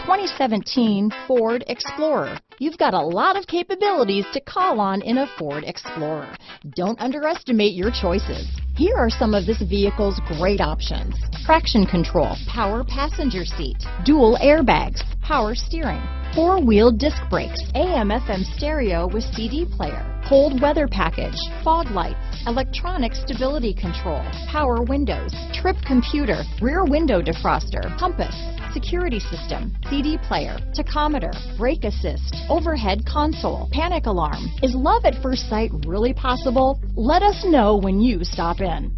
2017 Ford Explorer. You've got a lot of capabilities to call on in a Ford Explorer. Don't underestimate your choices. Here are some of this vehicle's great options: traction control, power passenger seat, dual airbags, power steering, four-wheel disc brakes, AM/FM stereo with CD player, cold weather package, fog lights, electronic stability control, power windows, trip computer, rear window defroster, compass, security system, CD player, tachometer, brake assist, overhead console, panic alarm. Is love at first sight really possible? Let us know when you stop in.